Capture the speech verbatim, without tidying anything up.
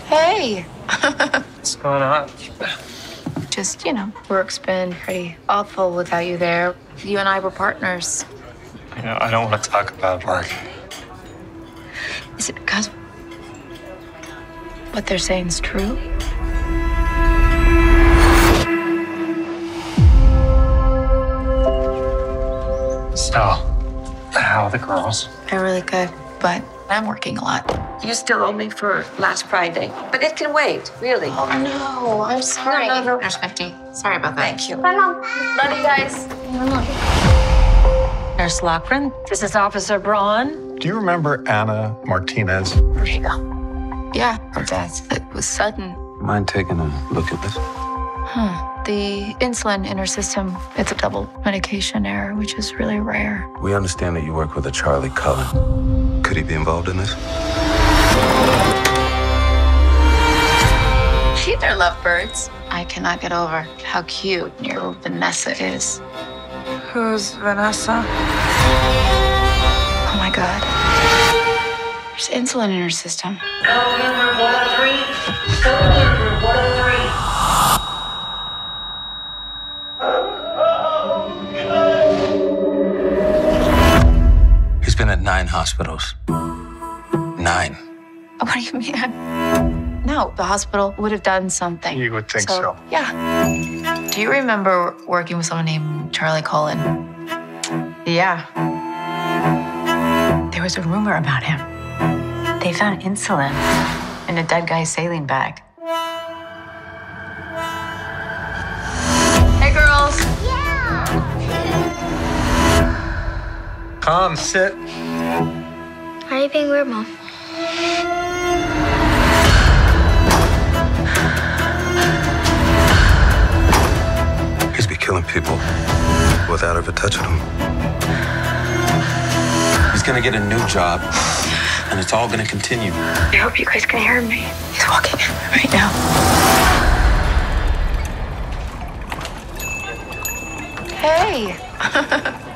Hey. What's going on? Just, you know, work's been pretty awful without you there. You and I were partners. You know, I don't want to talk about work. Is it because what they're saying is true? So, how are the girls? They're really good, but I'm working a lot. You still owe me for last Friday, but it can wait, really. Oh, no, I'm sorry. No, no, no. There's fifty. Sorry about that. Thank you. Bye, Mom. Love you guys. Nurse Lochran, this is Officer Braun. Do you remember Anna Martinez? There you go. Yeah, her death. It was sudden. Mind taking a look at this? Huh. The insulin in her system, it's a double medication error, which is really rare. We understand that you work with a Charlie Cullen. Could he be involved in this? They're lovebirds. I cannot get over how cute your Vanessa is. Who's Vanessa? Oh my God. There's insulin in her system. Go in room one oh three. Go in room one oh three. He's been at nine hospitals. Nine. What do you mean? No, the hospital would have done something. You would think so. Yeah. Do you remember working with someone named Charlie Cullen? Yeah. There was a rumor about him. They found insulin in a dead guy's saline bag. Hey, girls. Come, sit. Why are you being weird, Mom? He's been killing people without ever touching them. He's gonna get a new job, and it's all gonna continue. I hope you guys can hear me. He's walking in right now. Hey.